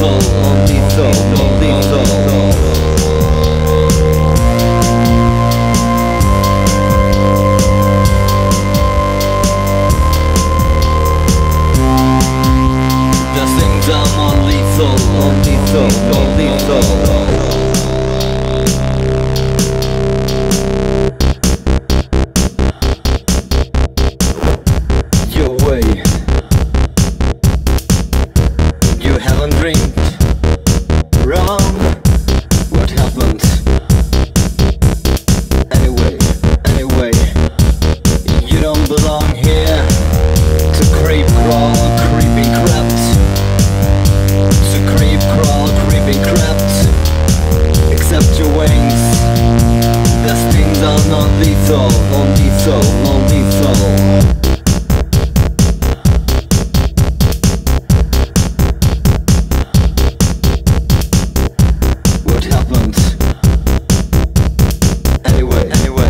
non-lethal, non-lethal, non-lethal. The things are non-lethal, non-lethal, non-lethal. Non-lethal, non-lethal, non-lethal. What happened? Anyway,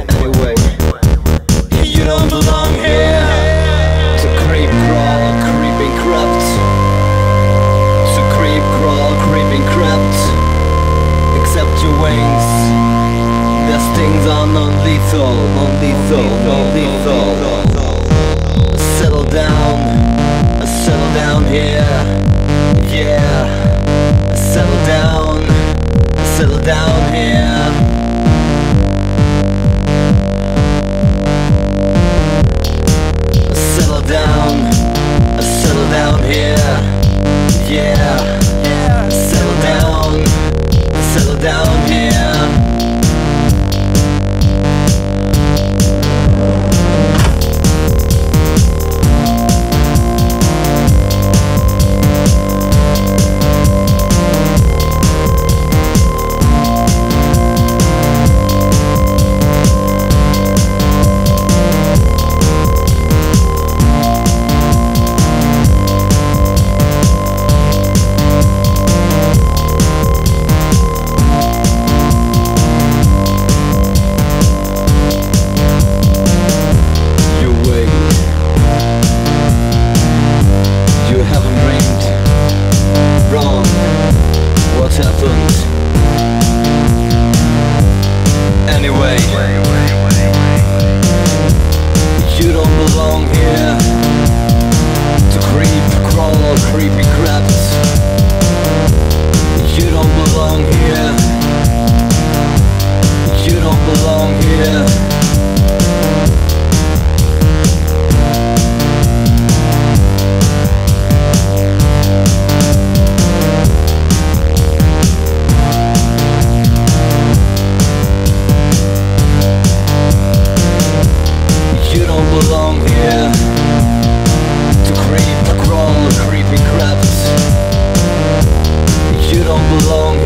you don't belong here. To creep, crawl, creeping crept. To creep, crawl, creeping crept. Except your wings. These things are non-lethal, non-lethal, non-lethal. Settle down here. Yeah, settle down here. Settle down here. Yeah, settle down here. Anyway, you don't belong here. To creep, crawl, or creepy crept. You don't belong here. You don't belong here. Belong here. To creep, crawl, creepy crept. You don't belong